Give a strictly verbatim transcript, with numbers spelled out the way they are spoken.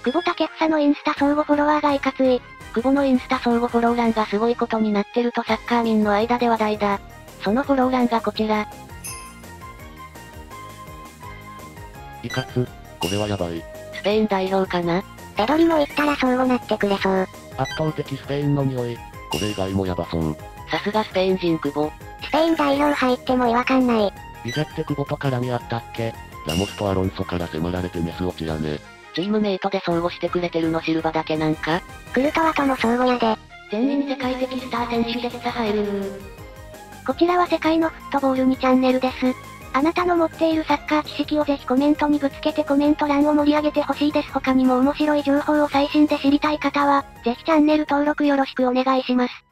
久保建英のインスタ相互フォロワーがいかつい。 久保のインスタ相互フォロー欄がすごいことになってるとサッカー民の間で話題だ。そのフォロー欄がこちら。 いかつ、これはやばい。 スペイン代表かな？ ペドリも言ったらそうなってくれそう。 圧倒的スペインの匂い。これ以外もやばそう。 さすがスペイン人久保。 スペイン代表入っても違和感ない。 ビザって久保と絡みあったっけ？ラモスとアロンソから迫られてメス落ちやね。 チームメイトで相互してくれてるのシルバだけなんか？ クルトワとも相互やで。 全員世界的スター選手でさ入る。 こちらは世界のフットボールにチャンネルです。あなたの持っているサッカー知識をぜひコメントにぶつけてコメント欄を盛り上げてほしいです。他にも面白い情報を最新で知りたい方は、ぜひチャンネル登録よろしくお願いします。